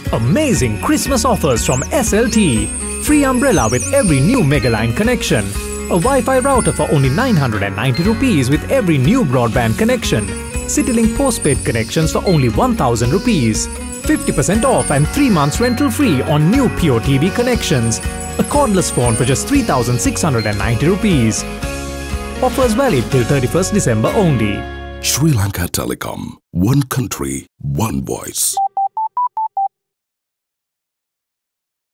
Amazing Christmas offers from SLT. Free umbrella with every new Megaline connection. A Wi-Fi router for only 990 rupees with every new broadband connection. CityLink postpaid connections for only 1000 rupees. 50% off and 3 months rental free on new Pure TV connections. A cordless phone for just 3690 rupees. Offers valid till 31st December only. Sri Lanka Telecom. One country, one voice.